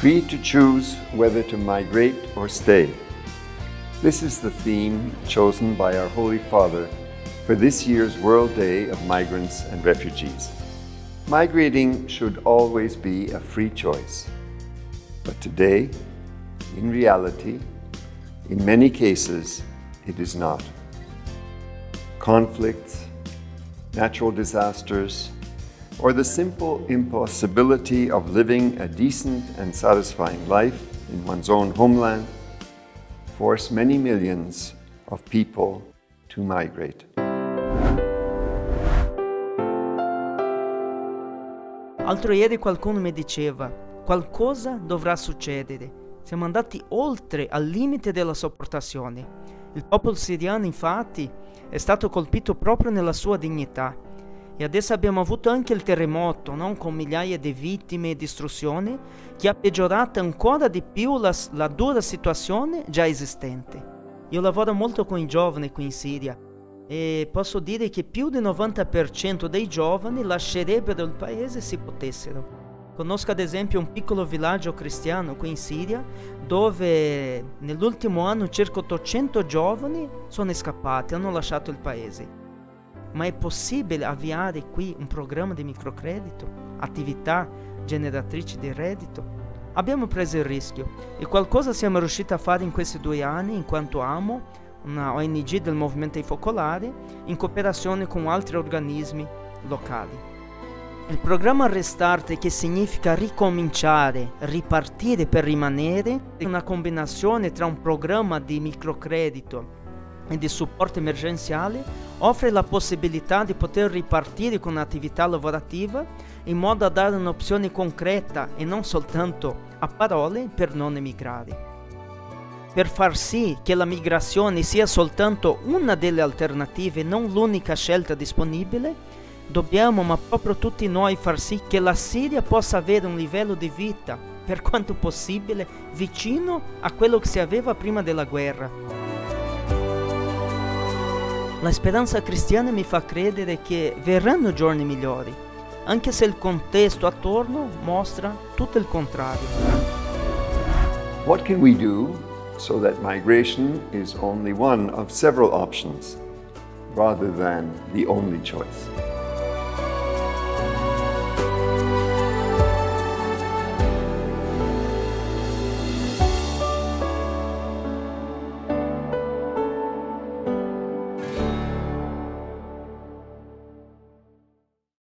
Free to choose whether to migrate or stay. This is the theme chosen by our Holy Father for this year's World Day of Migrants and Refugees. Migrating should always be a free choice. But today, in reality, in many cases, it is not. Conflicts, natural disasters, or the simple impossibility of living a decent and satisfying life in one's own homeland force many millions of people to migrate. L'altro ieri qualcuno mi diceva, qualcosa dovrà succedere. Siamo andati oltre al limite della sopportazione. Il popolo siriano, infatti, è stato colpito proprio nella sua dignità. E adesso abbiamo avuto anche il terremoto, non? Con migliaia di vittime e distruzioni, che ha peggiorato ancora di più la dura situazione già esistente. Io lavoro molto con i giovani qui in Siria e posso dire che più del 90% dei giovani lascerebbero il paese se potessero. Conosco ad esempio un piccolo villaggio cristiano qui in Siria dove nell'ultimo anno circa 800 giovani sono scappati, hanno lasciato il paese. Ma è possibile avviare qui un programma di microcredito, attività generatrici di reddito? Abbiamo preso il rischio e qualcosa siamo riusciti a fare in questi 2 anni in quanto AMO, una ONG del Movimento ai Focolari, in cooperazione con altri organismi locali. Il programma Restart, che significa ricominciare, ripartire per rimanere, è una combinazione tra un programma di microcredito e di supporto emergenziale, offre la possibilità di poter ripartire con un'attività lavorativa in modo da dare un'opzione concreta e non soltanto a parole per non emigrare. Per far sì che la migrazione sia soltanto una delle alternative, non l'unica scelta disponibile, dobbiamo, ma proprio tutti noi, far sì che la Siria possa avere un livello di vita, per quanto possibile, vicino a quello che si aveva prima della guerra. La speranza cristiana mi fa credere che verranno giorni migliori, anche se il contesto attorno mostra tutto il contrario. What can we do so that migration is only one of several options rather than the only choice?